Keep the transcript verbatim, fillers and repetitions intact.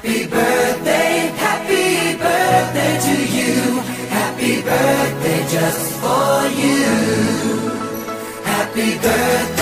Happy birthday, happy birthday to you. Happy birthday just for you. Happy birthday.